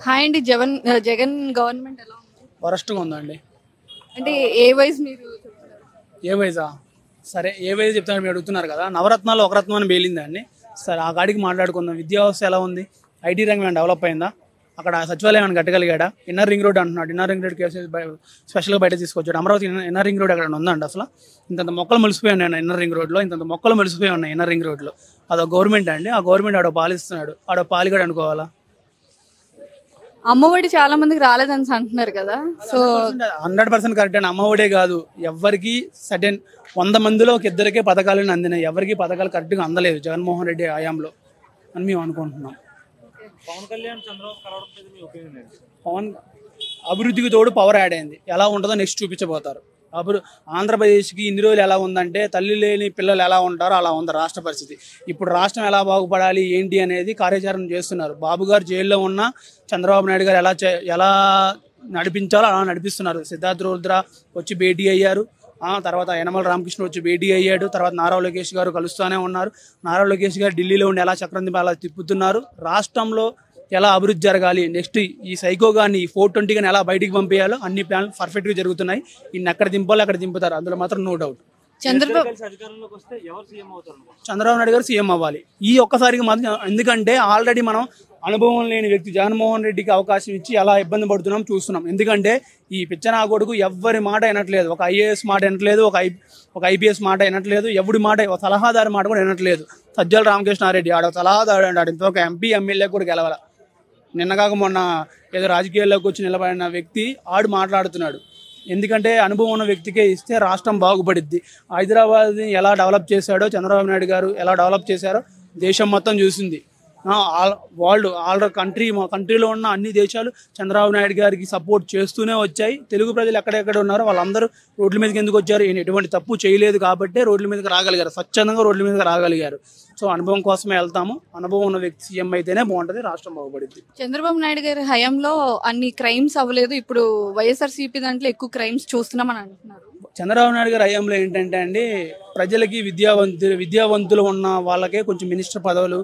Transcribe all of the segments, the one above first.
Hi అండి. Jagan government ఎలా ఉంది? వరస్ట్గా ఉందండి. అంటే ఏ వైజ్ మీరు చెప్తున్నారు? ఏ వైజా? సరే, ఏ వైజ్ చెప్తాను మీరు అడుగుతున్నారు కదా. నవరత్నాలు ఒక రత్నం అని పేలిందండి. సరే, ఆ కాడికి మాట్లాడుకుందాం. విద్యా వ్యవస్థ ఎలా ఉంది? ఐటీ రంగం ఏమైనా డెవలప్ అయిందా? అక్కడ సచివాలయం ఏమైనా కట్టగలిగాడా? ఇన్నర్ రింగ్ రోడ్ అంటున్నాడు. ఇన్నర్ రింగ్ రోడ్ కేసు స్పెషల్గా బయట తీసుకొచ్చాడు. అమరావతి ఇన్నర్ రింగ్ రోడ్ అక్కడ ఉందండి. అసలు ఇంతంత మొక్కలు మొలిసిపోయి ఉన్నాయి ఇన్నర్ రింగ్ రోడ్లో. ఇంతంత మొక్కలు మొలిసిపోయి ఉన్నాయి ఇన్నర్ రింగ్ రోడ్లో. అదో గవర్నమెంట్ అండి. ఆ గవర్నమెంట్ ఆడో పాలిస్తున్నాడు. ఆడో పాలిగాడు అనుకోవాలా? అమ్మఒడి చాలా మందికి రాలేదని అంటున్నారు కదా. సో 100% కరెక్ట్ అండి. అమ్మఒడే కాదు, ఎవరికి సడన్ 100 మందిలో ఒక ఇద్దరికే పథకాలను అందినాయి. ఎవరికి పథకాలు కరెక్ట్గా అందలేదు జగన్మోహన్ రెడ్డి హయాంలో అని మేము అనుకుంటున్నాం. పవన్ కళ్యాణ్ చంద్రబాబు కలవడం మీద మీ ఒపీనియన్ ఏంటి? పవన్ అభివృద్ధికి తోడు పవర్ యాడ్ అయింది. ఎలా ఉంటుందో నెక్స్ట్ చూపించబోతారు. ఆంధ్రప్రదేశ్కి ఇన్ని రోజులు ఎలా ఉందంటే తల్లి లేని పిల్లలు ఎలా ఉంటారో అలా ఉంది రాష్ట్ర పరిస్థితి. ఇప్పుడు రాష్ట్రం ఎలా బాగుపడాలి ఏంటి అనేది కార్యాచరణ చేస్తున్నారు. బాబు గారు జైల్లో ఉన్న చంద్రబాబు నాయుడు గారు ఎలా నడిపించాలో అలా నడిపిస్తున్నారు. సిద్ధార్థ రౌద్ర వచ్చి భేటీ అయ్యారు. తర్వాత యనమల రామకృష్ణ వచ్చి భేటీ అయ్యాడు. తర్వాత నారా లోకేష్ గారు కలుస్తూనే ఉన్నారు. నారా లోకేష్ గారు ఢిల్లీలో ఉండి ఎలా చక్రం అలా తిప్పుతున్నారు. రాష్ట్రంలో ఎలా అభివృద్ధి జరగాలి, నెక్స్ట్ ఈ సైకో గాని ఈ 420 గాని ఎలా బయటికి పంపేయాలో అన్ని ప్లాన్లు పర్ఫెక్ట్గా జరుగుతున్నాయి. ఇన్ని ఎక్కడ దింపాలో అక్కడ దింపుతారు, అందులో మాత్రం నో డౌట్. చంద్రబాబు అధికారంలోకి వస్తే ఎవరు సీఎం అవుతారు? చంద్రబాబు నాయుడు గారు సీఎం అవ్వాలి ఈ ఒక్కసారికి మాత్రం. ఎందుకంటే ఆల్రెడీ మనం అనుభవం లేని వ్యక్తి జగన్మోహన్ రెడ్డికి అవకాశం ఇచ్చి ఎలా ఇబ్బంది పడుతున్నాం చూస్తున్నాం. ఎందుకంటే ఈ పిచ్చనా కొడుకు ఎవ్వరి మాట వినట్లేదు. ఒక ఐఏఎస్ మాట వినట్లేదు, ఒక ఐపీఎస్ మాట వినట్లేదు, ఎవడి మాట, ఒక సలహాదారు మాట కూడా వినట్లేదు. సజ్జల రామకృష్ణారెడ్డి ఆడ సలహాదారు అంటాడు. ఇంతొక ఎంపీ ఎమ్మెల్యే కూడా గెలవాల. నిన్నగాక మొన్న ఏదో రాజకీయాల్లోకి వచ్చి నిలబడిన వ్యక్తి ఆడు మాట్లాడుతున్నాడు. ఎందుకంటే అనుభవం ఉన్న వ్యక్తికే ఇస్తే రాష్ట్రం బాగుపడిద్ది. హైదరాబాద్ని ఎలా డెవలప్ చేశాడో చంద్రబాబు నాయుడు గారు ఎలా డెవలప్ చేశారో దేశం మొత్తం చూసింది. కంట్రీలో ఉన్న అన్ని దేశాలు చంద్రబాబు నాయుడు గారికి సపోర్ట్ చేస్తూనే వచ్చాయి. తెలుగు ప్రజలు ఎక్కడెక్కడ ఉన్నారో వాళ్ళందరూ రోడ్ల మీదకి ఎందుకు వచ్చారు? ఈయన ఎటువంటి తప్పు చేయలేదు కాబట్టి రోడ్ల మీదకి రాగలిగారు, స్వచ్ఛందంగా రోడ్ల మీదకి రాగలిగారు. సో అనుభవం కోసమే వెళ్తాము. అనుభవం ఉన్న వ్యక్తి సీఎం అయితేనే బాగుంటుంది, రాష్ట్రం బాగుపడుద్ది. చంద్రబాబు నాయుడు గారి హయాంలో అన్ని క్రైమ్స్ అవ్వలేదు. ఇప్పుడు వైఎస్ఆర్సీపీ దాంట్లో ఎక్కువ క్రైమ్స్ చూస్తున్నామని అంటున్నారు. చంద్రబాబు నాయుడు గారి హయాంలో ఏంటంటే అండి, ప్రజలకి విద్యావంతులు ఉన్న వాళ్ళకే కొంచెం మినిస్టర్ పదవులు,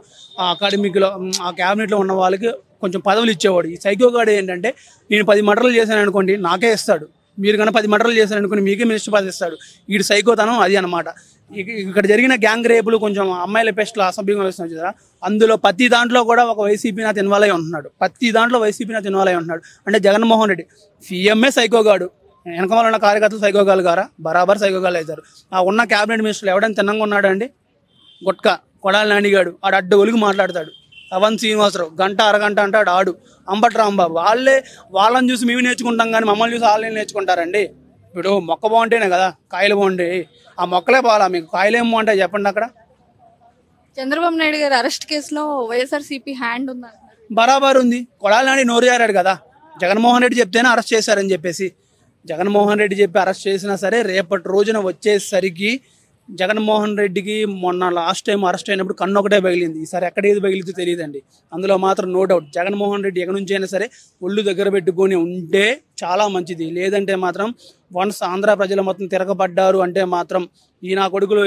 ఆ క్యాబినెట్లో ఉన్న వాళ్ళకి కొంచెం పదవులు ఇచ్చేవాడు. ఈ సైకోగాడు ఏంటంటే నేను 10 మర్డర్లు చేశాను అనుకోండి నాకే ఇస్తాడు, మీరు కన్నా 10 మర్డర్లు చేశాను అనుకోండి మీకే మినిస్టర్ పదవి ఇస్తాడు. వీడు సైకోతనం అది అనమాట. ఇక్కడ జరిగిన గ్యాంగ్ రేపులు కొంచెం అమ్మాయిల పెస్ట్లు అసభ్యంగా వేస్తున్నారు కదా, అందులో ప్రతి దాంట్లో కూడా ఒక వైసీపీ నాథ్ ఇన్వాల్వ్ అయి ఉంటున్నాడు. ప్రతి దాంట్లో వైసీపీ నాథ్ ఇన్వాల్వ్ అయి ఉంటున్నాడు. అంటే జగన్మోహన్ రెడ్డి సీఎంఏ సైకోగాడు, వెనకమాల ఉన్న కార్యకర్తలు సైకోగాలు గారా? బరాబర్ సైకోగాలు అవుతారు. ఆ ఉన్న క్యాబినెట్ మినిస్టర్లు ఎవడైనా తిన్నంగా ఉన్నాడు అండి? కొడాలి నానిగాడు ఆడు అడ్డ ఒలిగి మాట్లాడతాడు. అవన్ శ్రీనివాసరావు గంట అరగంట అంటాడు ఆడు. అంబటి రాంబాబు వాళ్ళని చూసి మేము నేర్చుకుంటాం కానీ మమ్మల్ని చూసి వాళ్ళని నేర్చుకుంటారండి. ఇప్పుడు మొక్క బాగుంటేనే కదా కాయలు బాగుంటాయి. ఆ మొక్కలే బాగా మీకు కాయలు ఏం బాగుంటాయి చెప్పండి. అక్కడ చంద్రబాబు నాయుడు గారి అరెస్ట్ కేసులో వైఎస్ఆర్సీపీ హ్యాండ్ ఉందంటారు. బరాబర్ ఉంది. కొడాలి నాని నోరు జారాడు కదా, జగన్మోహన్ రెడ్డి చెప్తేనే అరెస్ట్ చేశారని చెప్పేసి. జగన్మోహన్ రెడ్డి చెప్పి అరెస్ట్ చేసినా సరే రేపటి రోజున వచ్చేసరికి జగన్మోహన్ రెడ్డికి మొన్న లాస్ట్ టైం అరెస్ట్ అయినప్పుడు కన్ను ఒకటే పగిలింది. ఈసారి ఎక్కడ ఏది పగిలితే తెలియదండి. అందులో మాత్రం నో డౌట్ జగన్మోహన్ రెడ్డి ఎక్కడి నుంచి అయినా సరే ఒళ్ళు దగ్గర పెట్టుకొని ఉంటే చాలా మంచిది. లేదంటే మాత్రం వన్స్ ఆంధ్ర ప్రజలు మొత్తం తిరగబడ్డారు అంటే మాత్రం ఈ నా కొడుకులు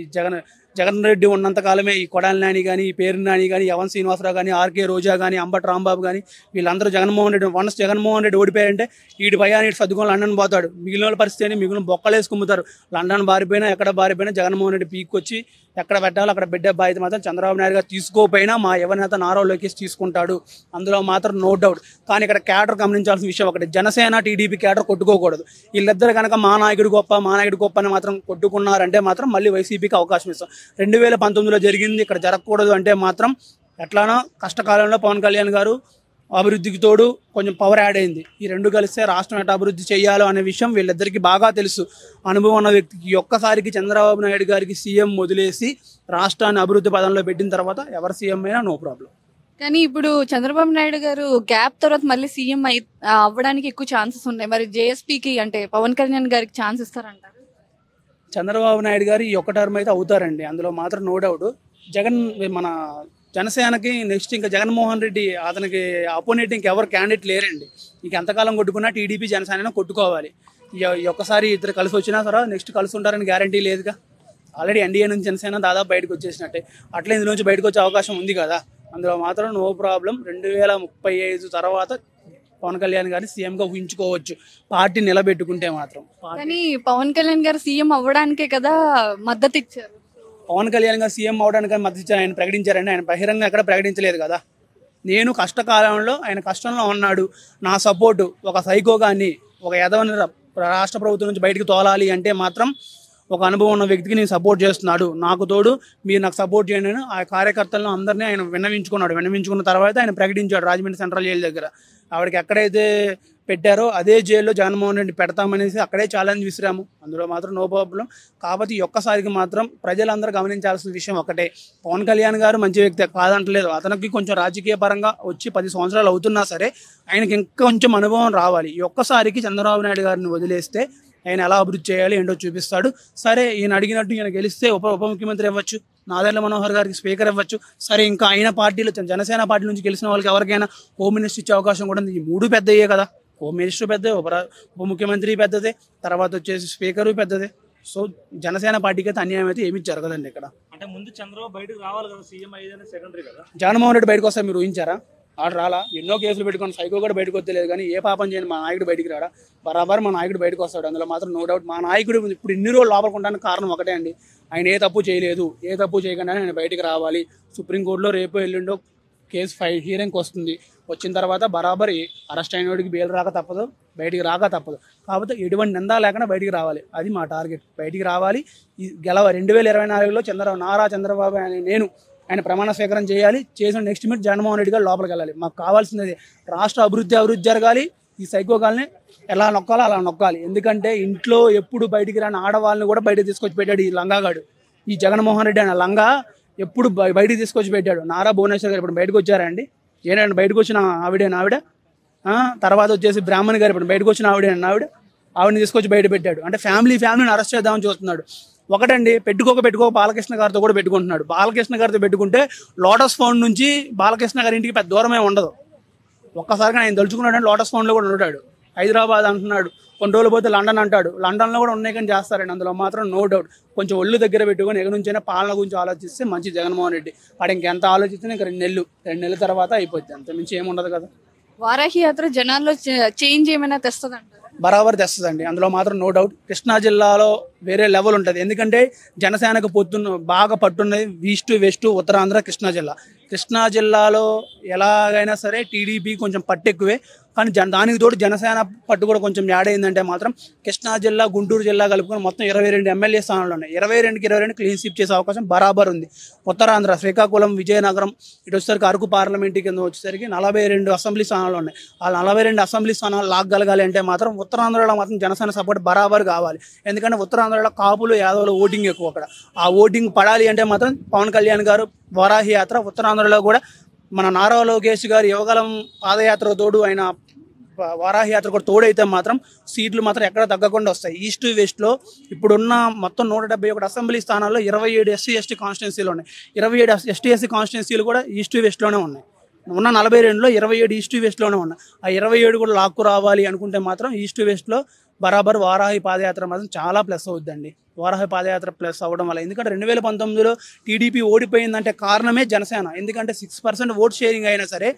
జగన్ రెడ్డి ఉన్నంతకాలమే ఈ కొడాలి నాని కానీ, ఈ పేరు నాని కానీ, యవన్ శ్రీనివాసరావు కానీ, ఆర్కే రోజా కానీ, అంబటి రాంబాబు కానీ వీళ్ళందరూ జగన్మోహన్ రెడ్డి ఓడిపోయారంటే వీడి భయాన్ని ఇటు సర్దుకొని లండన్ పోతాడు. మిగిలిన పరిస్థితి మిగిలిన బొక్కలేసి కుమ్ముతారు. లండన్ బారిపోయినా ఎక్కడ బారిపోయినా జగన్మోహన్ రెడ్డి పీక్కొచ్చి ఎక్కడ పెట్టాలో అక్కడ బిడ్డ బాధ్యత మాత్రం చంద్రబాబు నాయుడు గారు తీసుకోపోయినా మా ఎవరినేత నారా లోకేష్ తీసుకుంటాడు, అందులో మాత్రం నో డౌట్. కానీ ఇక్కడ క్యాడర్ గమనించాల్సిన విషయం ఒకటి, జనసేన టీడీపీ క్యాడర్ కొట్టుకోకూడదు. వీళ్ళిద్దరు కనుక మా నాయకుడు గొప్ప అని మాత్రం కొట్టుకున్నారంటే మాత్రం మళ్ళీ వైసీపీకి అవకాశం ఇస్తాం. 2019లో జరిగింది ఇక్కడ జరగకూడదు అంటే మాత్రం ఎట్లానో కష్టకాలంలో పవన్ కళ్యాణ్ గారు అభివృద్ధికి తోడు కొంచెం పవర్ యాడ్ అయింది. ఈ రెండు కలిస్తే రాష్ట్రం ఎట్లా అభివృద్ధి చేయాలో అనే విషయం వీళ్ళిద్దరికీ బాగా తెలుసు. అనుభవం ఉన్న వ్యక్తికి ఒక్కసారికి చంద్రబాబు నాయుడు గారికి సీఎం వదిలేసి రాష్ట్రాన్ని అభివృద్ధి పదంలో పెట్టిన తర్వాత ఎవరు సీఎం అయినా నో ప్రాబ్లం. కానీ ఇప్పుడు చంద్రబాబు నాయుడు గారు గ్యాప్ తర్వాత మళ్ళీ సీఎం అవ్వడానికి ఎక్కువ ఛాన్సెస్ ఉన్నాయి. మరి జేఎస్పీకి అంటే పవన్ కళ్యాణ్ గారికి ఛాన్స్ ఇస్తారంటారు? చంద్రబాబు నాయుడు గారు ఈ ఒక్క టర్మ్ అయితే అవుతారండి, అందులో మాత్రం నో డౌట్. మన జనసేనకి నెక్స్ట్ ఇంకా జగన్మోహన్ రెడ్డి అతనికి అపోనెంట్ ఇంకెవరు క్యాండిడేట్ లేరండి. ఇంక ఎంతకాలం కొట్టుకున్నా టీడీపీ జనసేన కొట్టుకోవాలి. ఈ ఒక్కసారి ఇద్దరు కలిసి వచ్చినా సరే నెక్స్ట్ కలిసి ఉంటారని గ్యారంటీ లేదుగా. ఆల్రెడీ ఎన్డీఏ నుంచి జనసేన దాదాపు బయటకు వచ్చేసినట్టే. అట్లా ఇందులో నుంచి బయటకు వచ్చే అవకాశం ఉంది కదా. అందులో మాత్రం నో ప్రాబ్లం. 2035 తర్వాత పవన్ కళ్యాణ్ గారిని సీఎంగా ఊహించుకోవచ్చు పార్టీ నిలబెట్టుకుంటే మాత్రం. కానీ పవన్ కళ్యాణ్ గారు సీఎం అవ్వడానికే కదా మద్దతు ఇచ్చారు. పవన్ కళ్యాణ్ గారు సీఎం అవడానికి మద్దతు ఇచ్చారు, ఆయన ప్రకటించారండి. ఆయన బహిరంగ ఎక్కడ ప్రకటించలేదు కదా. నేను కష్టకాలంలో ఆయన కష్టంలో ఉన్నాడు, నా సపోర్టు ఒక సైకో కానీ ఒక యదవని రాష్ట్ర ప్రభుత్వం నుంచి బయటికి తోలాలి అంటే మాత్రం ఒక అనుభవం ఉన్న వ్యక్తికి నేను సపోర్ట్ చేస్తున్నాడు, నాకు తోడు మీరు నాకు సపోర్ట్ చేయండి అని ఆ కార్యకర్తలను అందరినీ ఆయన విన్నవించుకున్న తర్వాత ఆయన ప్రకటించాడు రాజమండ్రి సెంట్రల్ జైలు దగ్గర. ఆవిడకి ఎక్కడైతే పెట్టారో అదే జైల్లో జగన్మోహన్ రెడ్డి పెడతామనేసి అక్కడే ఛాలెంజ్ విసిరాము. అందులో మాత్రం నో ప్రాబ్లం. కాబట్టి ఒక్కసారికి మాత్రం ప్రజలందరూ గమనించాల్సిన విషయం ఒకటే, పవన్ కళ్యాణ్ గారు మంచి వ్యక్తి కాదంటలేదు, అతనికి కొంచెం రాజకీయ పరంగా వచ్చి 10 సంవత్సరాలు అవుతున్నా సరే ఆయనకి ఇంకొంచెం అనుభవం రావాలి. ఈ ఒక్కసారికి చంద్రబాబు నాయుడు గారిని వదిలేస్తే ఆయన ఎలా అభివృద్ధి చేయాలి ఏంటో చూపిస్తాడు. సరే ఈయన అడిగినట్టు ఈయన గెలిస్తే ఉప ముఖ్యమంత్రి ఇవ్వచ్చు, నాదెళ్ల మనోహర్ గారికి స్పీకర్ ఇవ్వచ్చు. సరే ఇంకా ఆయన పార్టీలో జనసేన పార్టీ నుంచి గెలిచిన వాళ్ళకి ఎవరికైనా హోమ్ మినిస్టర్ ఇచ్చే అవకాశం కూడా ఉంది. ఈ 3 పెద్దయే కదా, హోమ్ మినిస్టర్ పెద్దదే, ఉప ముఖ్యమంత్రి పెద్దదే, తర్వాత వచ్చేసి స్పీకరు పెద్దదే. సో జనసేన పార్టీకి అయితే అన్యాయం అయితే ఏమీ జరగదండి ఇక్కడ. అంటే ముందు చంద్రబాబు బయటకు రావాలి కదా, సీఎం అయ్యేది సెకండరీ కదా. జగన్మోహన్ రెడ్డి బయటకు వస్తే మీరు ఊహించారా? ఆడు రాలా, ఎన్నో కేసులు పెట్టుకొని సైకో కూడా బయటకు వస్తలేదు, కానీ ఏ పాపం చేయని మా నాయకుడు బయటికి రాడా? బరాబర్ మా నాయకుడు బయటకు వస్తాడు, అందులో మాత్రం నో డౌట్. మా నాయకుడు ఇప్పుడు ఇన్ని రోజులు లోపలకుంటానికి కారణం ఒకటే అండి, ఆయన ఏ తప్పు చేయలేదు, ఏ తప్పు చేయకుండా ఆయన బయటికి రావాలి. సుప్రీంకోర్టులో రేపు ఎల్లుండో కేసు హీరింగ్కి వస్తుంది, వచ్చిన తర్వాత బరాబర్ అరెస్ట్ అయిన వాడికి బెయిల్ రాక తప్పదు, బయటికి రాక తప్పదు. కాకపోతే ఎటువంటి నిందా లేకుండా బయటికి రావాలి, అది మా టార్గెట్. బయటికి రావాలి, ఈ 2024లో నారా చంద్రబాబు ఆయన ప్రమాణ స్వీకారం చేయాలి. చేసిన నెక్స్ట్ మినిట్ జగన్మోహన్ రెడ్డి గారు లోపలికి వెళ్ళాలి. మాకు కావాల్సినది రాష్ట్ర అభివృద్ధి జరగాలి. ఈ సైకోగాల్ని ఎలా నొక్కాలో అలా నొక్కాలి. ఎందుకంటే ఇంట్లో ఎప్పుడు బయటికి రాని ఆడవాళ్ళని కూడా బయటకు తీసుకొచ్చి పెట్టాడు ఈ లంగాగాడు. ఈ జగన్మోహన్ రెడ్డి అనే లంగా ఎప్పుడు బయటికి తీసుకొచ్చి పెట్టాడు. నారా భువనేశ్వర్ గారు ఇప్పుడు బయటకు వచ్చారండి, ఏంటంటే బయటకు వచ్చిన ఆవిడ తర్వాత వచ్చేసి బ్రాహ్మణ్ గారు ఇప్పుడు బయటకు వచ్చిన ఆవిడని తీసుకొచ్చి బయట పెట్టాడు. అంటే ఫ్యామిలీని అరెస్ట్ చేద్దామని చూస్తున్నాడు. ఒకటండి, పెట్టుకో బాలకృష్ణ గారితో కూడా పెట్టుకుంటున్నాడు. బాలకృష్ణ గారితో పెట్టుకుంటే లోటస్ ఫౌండ్ నుంచి బాలకృష్ణ గారి ఇంటికి పెద్ద దూరమే ఉండదు. ఒక్కసారిగా ఆయన తలుచుకున్నాడు, లోటస్ ఫౌండ్లో కూడా ఉంటాడు. హైదరాబాద్ అంటున్నాడు, కొన్ని రోజులు పోతే లండన్ అంటాడు, లండన్లో కూడా ఉన్నాయి కానీ చేస్తారండి. అందులో మాత్రం నో డౌట్. కొంచెం ఒళ్ళు దగ్గర పెట్టుకొని ఎక్కడి నుంచైనా పాలన గురించి ఆలోచిస్తే మంచి జగన్మోహన్ రెడ్డి. వాడు ఇంకెంత ఆలోచిస్తే ఇంకా 2 నెలల తర్వాత అయిపోద్ది, అంత మించి ఏముండదు కదా. వారాహి యాత్ర జనాల్లో చేంజ్ ఏమైనా తెస్తుందంటారు? బరాబర్ తెస్తుందండి, అందులో మాత్రం నో డౌట్. కృష్ణా జిల్లాలో వేరే లెవెల్ ఉంటుంది, ఎందుకంటే జనసేనకు బాగా పట్టున్నది ఈస్ట్ వెస్ట్ ఉత్తరాంధ్ర కృష్ణా జిల్లాలో ఎలాగైనా సరే టీడీపీ కొంచెం పట్టు ఎక్కువే, కానీ దానికి తోడు జనసేన పట్టు కూడా కొంచెం యాడ్ అయిందంటే మాత్రం కృష్ణా జిల్లా గుంటూరు జిల్లా కలుపుకొని మొత్తం 22 ఎమ్మెల్యే స్థానాలు ఉన్నాయి. 22కి 22 క్లీన్ స్వీప్ చేసే అవకాశం బరాబర్ ఉంది. ఉత్తరాంధ్ర శ్రీకాకుళం విజయనగరం ఇటు వచ్చేసరికి అరకు పార్లమెంటు కింద వచ్చేసరికి 42 అసెంబ్లీ స్థానాలు ఉన్నాయి. ఆ 42 అసెంబ్లీ స్థానాలు లాగగలగాలి అంటే మాత్రం ఉత్తరాంధ్రలో మాత్రం జనసేన సపోర్ట్ బరాబర్ కావాలి. ఎందుకంటే ఉత్తరాంధ్రలో కాపులు యాదవులు ఓటింగ్ ఎక్కువ, అక్కడ ఆ ఓటింగ్ పడాలి అంటే మాత్రం పవన్ కళ్యాణ్ గారు వారాహి యాత్ర ఉత్తరాంధ్రలో కూడా మన నారా లోకేష్ గారు యువగలం పాదయాత్ర తోడు ఆయన వారాహి యాత్ర కూడా తోడైతే మాత్రం సీట్లు మాత్రం ఎక్కడ తగ్గకుండా వస్తాయి. ఈస్ట్ వెస్ట్లో ఇప్పుడున్న మొత్తం 171 అసెంబ్లీ స్థానాల్లో 27 ఎస్సీ ఎస్టీ కాన్స్టిట్యున్సీలు ఉన్నాయి. 27 ఎస్టీ ఎస్సీ కాన్స్టిట్యున్సీలు కూడా ఈస్ట్ వెస్ట్లోనే ఉన్నాయి. ఉన్న 42లో 27 ఈస్ట్ వెస్ట్లోనే ఉన్నాయి. ఆ 27 కూడా లాక్కు రావాలి అనుకుంటే మాత్రం ఈస్ట్ వెస్ట్లో బరాబర్ వారాహి పాదయాత్ర మాత్రం చాలా ప్లస్ అవుద్దండి. వారాహి పాదయాత్ర ప్లస్ అవ్వడం వల్ల, ఎందుకంటే 2019లో టీడీపీ ఓడిపోయిందంటే కారణమే జనసేన. ఎందుకంటే 6% ఓట్ షేరింగ్ అయినా సరే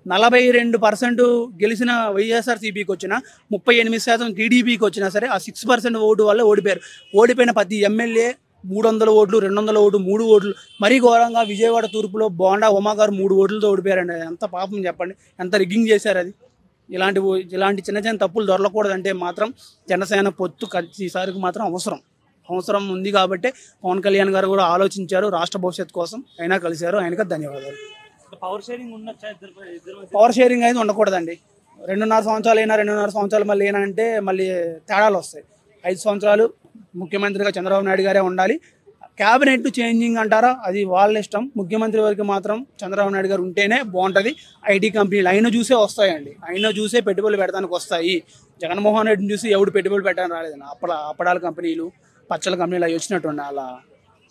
42% గెలిచిన వైఎస్ఆర్సీపీకి వచ్చినా 38% టీడీపీకి వచ్చినా సరే ఆ 6% ఓటు వల్ల ఓడిపోయారు. ఓడిపోయిన ప్రతి ఎమ్మెల్యే 300 ఓట్లు, 200 ఓట్లు, 3 ఓట్లు. మరీ ఘోరంగా విజయవాడ తూర్పులో బోండా ఉమా గారు 3 ఓట్లతో ఓడిపోయారండి. ఎంత పాపం చెప్పండి, ఎంత రిగ్గింగ్ చేశారు అది. ఇలాంటి చిన్న చిన్న తప్పులు దొరకకూడదంటే మాత్రం జనసేన పొత్తు ఈసారికి మాత్రం అవసరం ఉంది. కాబట్టి పవన్ కళ్యాణ్ గారు కూడా ఆలోచించారు రాష్ట్ర భవిష్యత్తు కోసం, అయినా కలిశారు, ఆయనకు ధన్యవాదాలు. పవర్ షేరింగ్ ఉండొచ్చా ఇద్దరు? పవర్ షేరింగ్ అయితే ఉండకూడదండి. 2.5 సంవత్సరాలు అయినా 2.5 సంవత్సరాలు మళ్ళీ అంటే మళ్ళీ తేడాలు వస్తాయి. 5 సంవత్సరాలు ముఖ్యమంత్రిగా చంద్రబాబు నాయుడు గారే ఉండాలి. క్యాబినెట్ చేంజింగ్ అంటారా, అది వాళ్ళ ఇష్టం. ముఖ్యమంత్రి వరకు మాత్రం చంద్రబాబు నాయుడు గారు ఉంటేనే బాగుంటుంది. ఐటీ కంపెనీలు అయినా చూసే వస్తాయండి, అయినా చూసే పెట్టుబడులు పెట్టడానికి వస్తాయి. జగన్మోహన్ రెడ్డిని చూసి ఎవడు పెట్టుబడులు పెట్టడానికి రాలేదండి. అప్పడాల కంపెనీలు, పచ్చల కంపెనీలు అవి వచ్చినట్టు అలా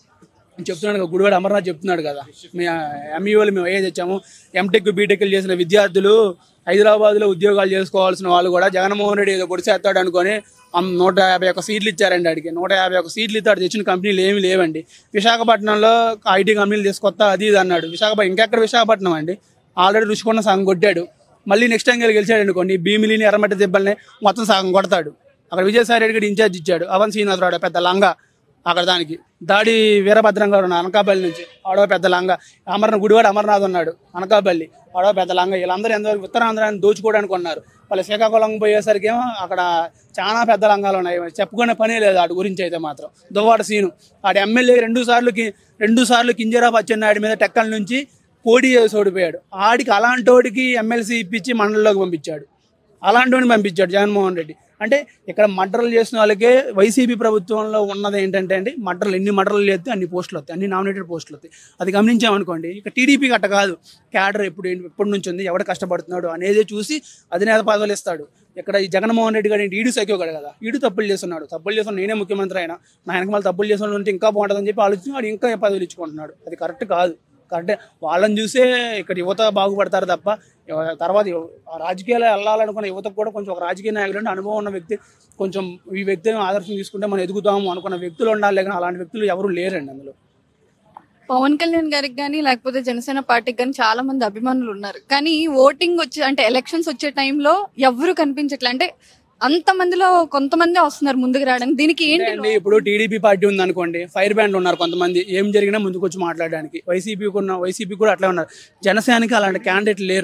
చెప్తున్నాడు కదా, గుడివాడ అమర్నాథ్ చెప్తున్నాడు కదా, మీ ఎంఈఓలు మేము ఏది తెచ్చాము, ఎంటెక్ బీటెక్లు చేసిన విద్యార్థులు హైదరాబాద్లో ఉద్యోగాలు చేసుకోవాల్సిన వాళ్ళు కూడా జగన్మోహన్ రెడ్డి ఏదో పొడిచేస్తాడు అనుకొని 151 సీట్లు ఇచ్చారండి. ఆడికి 151 సీట్లు ఇస్తాడు, తెచ్చిన కంపెనీలు ఏమీ లేవండి. విశాఖపట్నంలో ఐటీ కంపెనీలు తీసుకొస్తా అది ఇది అన్నాడు. ఇంకెక్కడ విశాఖపట్నం అండి, ఆల్రెడీ రుచికొండ సగం కొట్టాడు. మళ్ళీ నెక్స్ట్ టైం గెలిచాడు అనుకోండి, భీమిలిని ఎర్రమట్టి దెబ్బల్ని మొత్తం సగం కొడతాడు. అక్కడ విజయసాయి రెడ్డి గారు ఇన్ఛార్జ్ ఇచ్చాడు, అవన్ శ్రీనివాసరావు పెద్ద లంగా. అక్కడ దానికి దాడి వీరభద్రం గారు ఉన్నాడు అనకాపల్లి నుంచి, ఆడో పెద్ద లంగా. గుడివాడ అమర్నాథ్ ఉన్నాడు అనకాపల్లి, ఆడో పెద్ద లంగా. వీళ్ళందరూ ఎంతవరకు ఉత్తరాంధ్రాన్ని దోచుకోవడానికి ఉన్నారు. వాళ్ళు శ్రీకాకుళం పోయేసరికి ఏమో అక్కడ చాలా పెద్ద లంగాలు ఉన్నాయి, చెప్పుకునే పనే లేదు వాటి గురించి. అయితే మాత్రం దువ్వాడ సీను ఆడ ఎమ్మెల్యే రెండు సార్లు కింజరాపు అచ్చెన్నాయుడు మీద టెక్కల నుంచి పోటీ చేసి ఓడిపోయాడు. ఆడికి అలాంటోడికి ఎమ్మెల్సీ ఇప్పించి మండలిలోకి పంపించాడు, అలాంటి పంపించాడు జగన్మోహన్ రెడ్డి. అంటే ఇక్కడ మర్డర్లు చేసిన వాళ్ళకే వైసీపీ ప్రభుత్వంలో ఉన్నది ఏంటంటే అండి, ఎన్ని మర్డర్లు చేస్తే అన్ని పోస్టులు వస్తాయి, అన్ని నామినేటెడ్ పోస్టులు వస్తాయి. అది గమనించామనుకోండి, ఇక టీడీపీకి అట్ట కాదు. క్యాడర్ ఎప్పటి నుంచి ఉంది, ఎవడు కష్టపడుతున్నాడు అనేది చూసి అధినేత పదవులు ఇస్తాడు. ఇక్కడ ఈ జగన్మోహన్ రెడ్డి గారు ఈడు సైకోగాడు కదా, ఈడు తప్పులు చేస్తున్నాడు. నేనే ముఖ్యమంత్రి అయినా నా వెనక మళ్ళీ తప్పులు చేసిన ఉంటే ఇంకా బాగుంటుందని చెప్పి ఆలోచించి వాడు ఇంకా పదవులు ఇచ్చుకుంటున్నాడు. అది కరెక్ట్ కాదు. కరెక్టే, వాళ్ళని చూసే ఇక్కడ యువత బాగుపడతారు తప్ప తర్వాత రాజకీయాలు వెళ్ళాలనుకున్న యువతకు కూడా కొంచెం ఒక రాజకీయ నాయకుడు అంటే అనుభవం ఉన్న వ్యక్తి, కొంచెం ఈ వ్యక్తిని ఆదర్శం తీసుకుంటే మనం ఎదుగుతాము అనుకున్న వ్యక్తులు ఉండాలి. కానీ అలాంటి వ్యక్తులు ఎవరు లేరండి అందులో. పవన్ కళ్యాణ్ గారికి కానీ లేకపోతే జనసేన పార్టీకి కానీ చాలా మంది అభిమానులు ఉన్నారు. కానీ ఓటింగ్ వచ్చే అంటే ఎలక్షన్స్ వచ్చే టైంలో ఎవరు కనిపించట్లే. అంటే అంత మందిలో కొంతమంది వస్తున్నారు ముందుకు రావడానికి. దీనికి ఏంటి? ఇప్పుడు టీడీపీ పార్టీ ఉంది అనుకోండి, ఫైర్ బ్యాండ్ ఉన్నారు కొంతమంది, ఏం జరిగినా ముందుకు వచ్చి మాట్లాడడానికి. వైసీపీ కూడా అట్లా ఉన్నారు. జనసేనకి అలాంటి క్యాండిడేట్లు లేరు,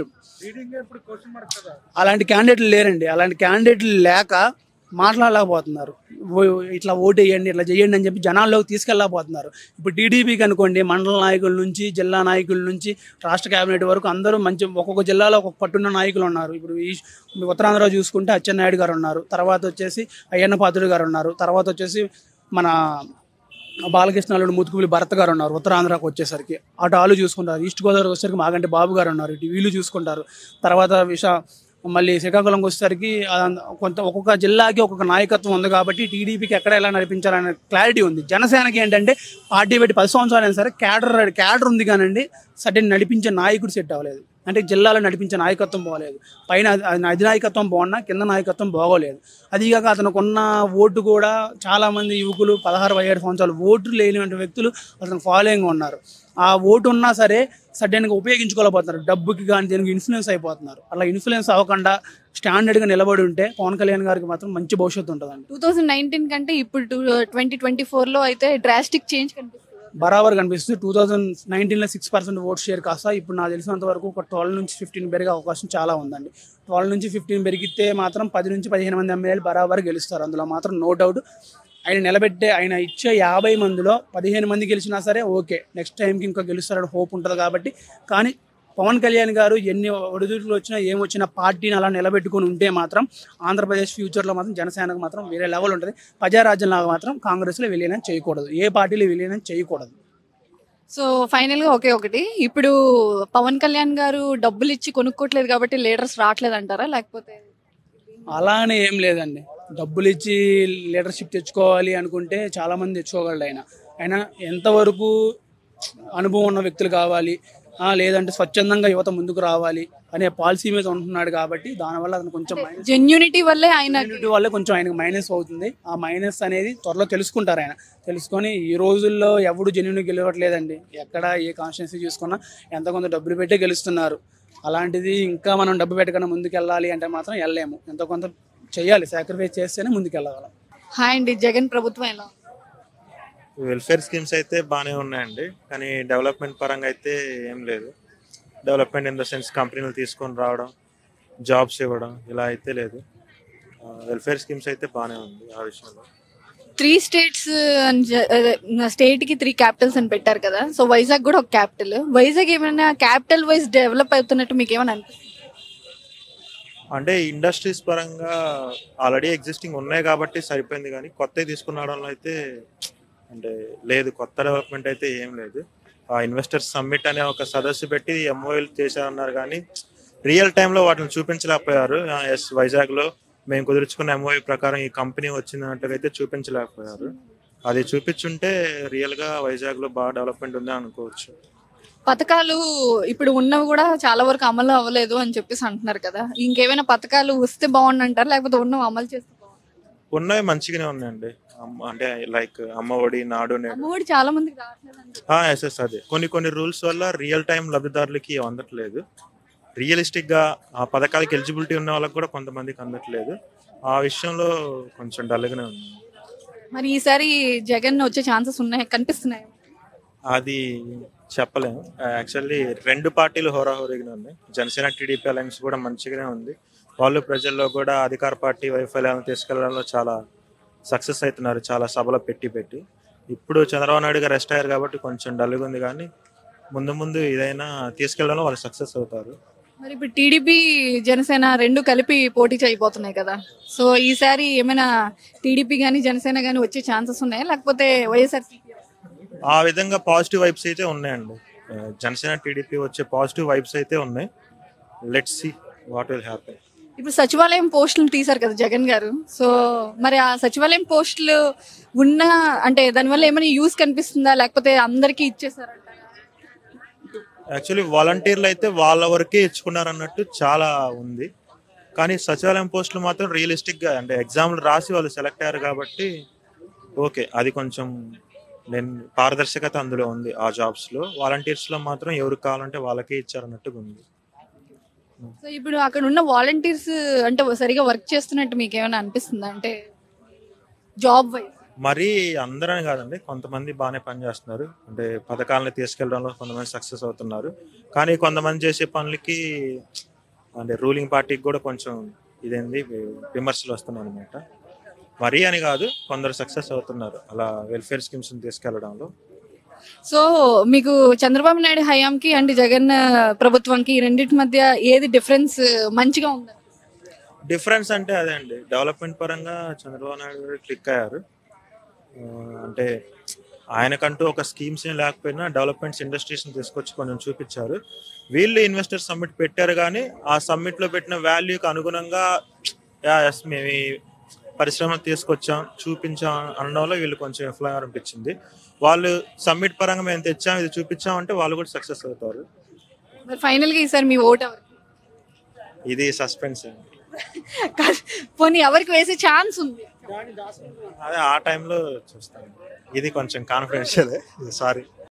అలాంటి క్యాండిడేట్లు లేక మాట్లాడలేకపోతున్నారు. ఇట్లా ఓటు వేయండి, ఇట్లా చేయండి అని చెప్పి జనాల్లోకి తీసుకెళ్ళలేకపోతున్నారు. ఇప్పుడు టీడీపీకి అనుకోండి, మండల నాయకుల నుంచి జిల్లా నాయకుల నుంచి రాష్ట్ర కేబినెట్ వరకు అందరూ మంచి ఒక్కొక్క జిల్లాలో ఒక్కొక్క పట్టున్న నాయకులు ఉన్నారు. ఇప్పుడు ఈ ఉత్తరాంధ్ర చూసుకుంటే అచ్చెన్నాయుడు గారు ఉన్నారు, తర్వాత వచ్చేసి అయ్యన్న పాత్రుడు గారు ఉన్నారు, తర్వాత వచ్చేసి మన బాలకృష్ణాలు ముతుకుపల్లి భరత్ గారు ఉన్నారు. ఉత్తరాంధ్రకు వచ్చేసరికి అటు వాళ్ళు చూసుకుంటారు. ఈస్ట్ గోదావరి వచ్చేసరికి మాగంటి బాబు గారు ఉన్నారు, ఇటు వీళ్ళు చూసుకుంటారు. తర్వాత మళ్ళీ శ్రీకాకుళంకి వచ్చేసరికి ఒక్కొక్క జిల్లాకి ఒక్కొక్క నాయకత్వం ఉంది కాబట్టి టీడీపీకి ఎక్కడ ఎలా నడిపించాలనే క్లారిటీ ఉంది. జనసేనకి ఏంటంటే పార్టీ పెట్టి 10 సంవత్సరాలు అయినా సరే క్యాడర్ ఉంది కానండి, సడన్ నడిపించే నాయకుడు సెట్ అవ్వలేదు. అంటే జిల్లాలో నడిపించే నాయకత్వం బాగోలేదు, పైన అధినాయకత్వం బాగున్నా కింద నాయకత్వం బాగోలేదు. అదిగాక అతనికి ఉన్న ఓటు కూడా చాలామంది యువకులు 16-17 సంవత్సరాలు ఓటు లేనివంటి వ్యక్తులు అతను ఫాలోయింగ్ ఉన్నారు. ఆ ఓటు ఉన్నా సరే సడన్గా ఉపయోగించుకోలేకపోతున్నారు, డబ్బుకి కానీ దీనికి ఇన్ఫ్లుయెన్స్ అయిపోతున్నారు. అలా ఇన్ఫ్లుయెన్స్ అవ్వకుండా స్టాండర్డ్గా నిలబడి ఉంటే పవన్ కళ్యాణ్ గారికి మాత్రం మంచి భవిష్యత్తు ఉంటుందండి. 2019 కంటే ఇప్పుడు 2024లో అయితే డ్రాస్టిక్ చేంజ్ కనిపిస్తుంది, బరాబర్ కనిపిస్తుంది. 2019లో 6% ఓట్ షేర్ కాస్త ఇప్పుడు నాకు తెలిసినంత వరకు ఒక 12 నుంచి 15 పెరిగే అవకాశం చాలా ఉందండి. 12 నుంచి 15 పెరిగితే మాత్రం 10 నుంచి 15 మంది ఎమ్మెల్యేలు బరాబర్ గెలుస్తారు, అందులో మాత్రం నో డౌట్. ఆయన ఇచ్చే 50 మందిలో 15 మంది గెలిచినా సరే ఓకే, నెక్స్ట్ టైంకి ఇంకా గెలుస్తారని హోప్ ఉంటుంది కాబట్టి. కానీ పవన్ కళ్యాణ్ గారు ఎన్ని ఒడిదుడుకులు వచ్చినా ఏమొచ్చినా పార్టీని అలా నిలబెట్టుకుని ఉంటే మాత్రం ఆంధ్రప్రదేశ్ ఫ్యూచర్లో మాత్రం జనసేనకు మాత్రం వేరే లెవెల్ ఉంటుంది. ప్రజారాజ్యంలాగా మాత్రం కాంగ్రెస్లో విలీనం చేయకూడదు, ఏ పార్టీలో విలీనం చేయకూడదు. సో ఫైనల్గా ఒకటి, ఇప్పుడు పవన్ కళ్యాణ్ గారు డబ్బులు ఇచ్చి కొనుక్కోవట్లేదు కాబట్టి లీడర్స్ రావట్లేదు అంటారా, లేకపోతే? అలానే ఏం లేదండి, డబ్బులు ఇచ్చి లీడర్షిప్ తెచ్చుకోవాలి అనుకుంటే చాలామంది తెచ్చుకోగలడు. ఆయన ఎంతవరకు అనుభవం ఉన్న వ్యక్తులు కావాలి, లేదంటే స్వచ్ఛందంగా యువత ముందుకు రావాలి అనే పాలసీ మీద ఉంటున్నాడు కాబట్టి దానివల్ల అతను కొంచెం జెన్యూనిటీ వల్లే కొంచెం ఆయనకు మైనస్ అవుతుంది. ఆ మైనస్ అనేది త్వరలో తెలుసుకుంటారు. తెలుసుకొని ఈ రోజుల్లో ఎవడు జెన్యూన్ గెలవట్లేదండి, ఎక్కడ ఏ కాన్స్టిట్యున్సీ చూసుకున్నా ఎంత కొంత డబ్బులు పెట్టే గెలుస్తున్నారు. అలాంటిది ఇంకా మనం డబ్బు పెట్టకుండా ముందుకు వెళ్ళాలి అంటే మాత్రం వెళ్ళలేము, ఎంతో కొంత చెయ్యాలి, సాక్రిఫైస్ చేస్తేనే ముందుకు వెళ్ళగలం. హాయ్ అండి, జగన్ ప్రభుత్వం ఎలా? వెల్ఫేర్ స్కీమ్స్ అయితే బాగానే ఉన్నాయండి, కానీ డెవలప్మెంట్ పరంగా అయితే ఏం లేదు. డెవలప్మెంట్ ఇన్ ద సెన్స్ కంపెనీలు తీసుకొని రావడం, జాబ్స్ ఇవ్వడం ఇలా అయితే లేదు. వెల్ఫేర్ స్కీమ్స్ అయితే బాగానే ఉంది ఆ విషయంలో. 3 స్టేట్స్ స్టేట్ కి 3 క్యాపిటల్స్ అని పెట్టారు కదా, సో వైజాగ్ కూడా ఒక క్యాపిటల్. వైజాగ్ ఏమైనా క్యాపిటల్ వైజ్ డెవలప్ అవుతున్నట్టు మీకు ఏమైనా అనిపిస్తుంది? అంటే ఇండస్ట్రీస్ పరంగా ఆల్రెడీ ఎగ్జిస్టింగ్ ఉన్నాయి కాబట్టి సరిపోయింది, కానీ కొత్తవి తీసుకురావడంలో అయితే అంటే లేదు, కొత్త డెవలప్మెంట్ అయితే ఏం లేదు. ఆ ఇన్వెస్టర్స్ సమ్మిట్ అనే ఒక సదస్సు పెట్టి ఎంఓఎల్ చేశారన్నారు, కానీ రియల్ టైంలో వాటిని చూపించలేకపోయారు. ఎస్, వైజాగ్లో మేము కుదుర్చుకున్న ఎంఓఏ ప్రకారం ఈ కంపెనీ వచ్చినట్టుగా అయితే చూపించలేకపోయారు. అది చూపించుంటే రియల్గా వైజాగ్లో బాగా డెవలప్మెంట్ ఉంది అనుకోవచ్చు. పథకాలు ఇప్పుడు ఉన్నవి కూడా చాలా వరకు అమలు అవ్వలేదు అని చెప్పేసి అంటున్నారు కదా, ఇంకేమైనా పథకాలు వస్తే బాగుండు అంటారు, లేకపోతే ఉన్నవి అమలు చేస్తే బాగుంది? ఉన్నవి మంచిగానే ఉన్నాయండి. అంటే లైక్ అమ్మ ఒడి, నాడు, నేడు. అమ్మఒడి చాలా మందికి రావట్లేదు అని చెప్పి. ఎస్ అదే కొన్ని రూల్స్ వల్ల రియల్ టైం లబ్ధిదారులకి అందట్లేదు. రియలిస్టిక్ గా ఆ పథకాలకి ఎలిజిబిలిటీ ఉన్న వాళ్ళకి కూడా కొంతమందికి అందట్లేదు. ఆ విషయంలో కొంచెం డల్గానే ఉంది. మరి ఈసారి జగన్ వచ్చే ఛాన్సెస్ ఉన్నాయి కనిపిస్తున్నాయి? అది చెప్పలేము. యాక్చువల్లీ రెండు పార్టీలు హోరాహోరీగానే ఉన్నాయి. జనసేన టీడీపీ అలయన్స్ కూడా మంచిగానే ఉంది. వాళ్ళు ప్రజల్లో కూడా అధికార పార్టీ వైఫల్యాలను తీసుకెళ్లడంలో చాలా సక్సెస్ అవుతున్నారు, చాలా సభలో పెట్టి. ఇప్పుడు చంద్రబాబు నాయుడు గారు రెస్ట్ అయ్యారు కాబట్టి కొంచెం డల్గా ఉంది, కానీ ముందు ఇదైనా తీసుకెళ్లడంలో వాళ్ళు సక్సెస్ అవుతారు. మరి ఇప్పుడు టీడీపీ జనసేన రెండు కలిపి పోటీ చేయబోతున్నాయి కదా, సో ఈసారి ఏమైనా టీడీపీ గానీ జనసేన గానీ వచ్చే ఛాన్సెస్ ఉన్నాయా, లేకపోతే వైఎస్ఆర్సీపీ? ఆ విధంగా పాజిటివ్ వైబ్స్ అయితే ఉన్నాయండి. జనసేన టీడీపీ వచ్చే పాజిటివ్ వైబ్స్ అయితే ఉన్నాయి. Let's see what will happen. ఇప్పుడు సచివాలయం పోస్టులు తీశారు కదా జగన్ గారు, సో మరి ఆ సచివాలయం పోస్టులు ఉన్న అంటే దానివల్ల ఏమైనా యూస్ కనిపిస్తుందా, లేకపోతే అందరికీ ఇచ్చేసారంటారా? యాక్చువల్లీ వాలంటీర్లు అయితే వాళ్ళ వరకే ఇచ్చుకున్నారు అన్నట్టు చాలా ఉంది, కానీ సచివాలయం పోస్టులు మాత్రం రియలిస్టిక్గా అంటే ఎగ్జామ్లు రాసి వాళ్ళు సెలెక్ట్ అయ్యారు కాబట్టి ఓకే, అది కొంచెం పారదర్శకత అందులో ఉంది. ఆ జాబ్స్లో వాలంటీర్స్లో మాత్రం ఎవరికి కావాలంటే వాళ్ళకే ఇచ్చారన్నట్టుగా ఉంది. సో ఇప్పుడు అక్కడ ఉన్న వాలంటీర్స్ అంటే సరిగా వర్క్ చేస్తున్నట్టు మీకు ఏమైనా అనిపిస్తుందా, అంటే జాబ్ వైజ్? మరీ అందరని కాదండి, కొంతమంది బాగానే పనిచేస్తున్నారు. అంటే పథకాలను తీసుకెళ్లడంలో కొంతమంది సక్సెస్ అవుతున్నారు, కానీ కొంతమంది చేసే పనులకి అంటే రూలింగ్ పార్టీకి కూడా కొంచెం ఇదేంది విమర్శలు వస్తున్నాయి అనమాట. మరీ అని కాదు, కొందరు సక్సెస్ అవుతున్నారు అలా వెల్ఫేర్ స్కీమ్స్ తీసుకెళ్లడంలో. సో మీకు చంద్రబాబు నాయుడు హయాంకి అండ్ జగన్ ప్రభుత్వంకి ఈ రెండింటి మధ్య ఏది డిఫరెన్స్ మంచిగా ఉంది? డిఫరెన్స్ అంటే అదే అండి, డెవలప్మెంట్ పరంగా చంద్రబాబు నాయుడు గారు క్లిక్ అయ్యారు. అంటే ఆయనకంటూ ఒక స్కీమ్స్ ఏం లేకపోయినా డెవలప్మెంట్స్ ఇండస్ట్రీస్ని తీసుకొచ్చి కొంచెం చూపించారు. వీళ్ళు ఇన్వెస్టర్ సమ్మిట్ పెట్టారు, కానీ ఆ సమ్మిట్లో పెట్టిన వాల్యూకి అనుగుణంగా ఎస్ మేము ఈ పరిశ్రమ తీసుకొచ్చాం చూపించాం అనడంలో వీళ్ళు కొంచెం విఫలంగా అనిపించింది. వాళ్ళు సమ్మిట్ పరంగా మేము తెచ్చాం ఇది చూపించాం అంటే వాళ్ళు కూడా సక్సెస్ అవుతారు. మరి ఫైనల్ గా ఈసారి మీ ఓట్ ఎవరికి? ఇది సస్పెన్స్ అండి. పోనీ ఎవరికి వేసే ఛాన్స్ ఉంది? అదే ఆ టైంలో చూస్తాను. ఇది కొంచెం కాన్ఫిడెన్షియల్, సారీ.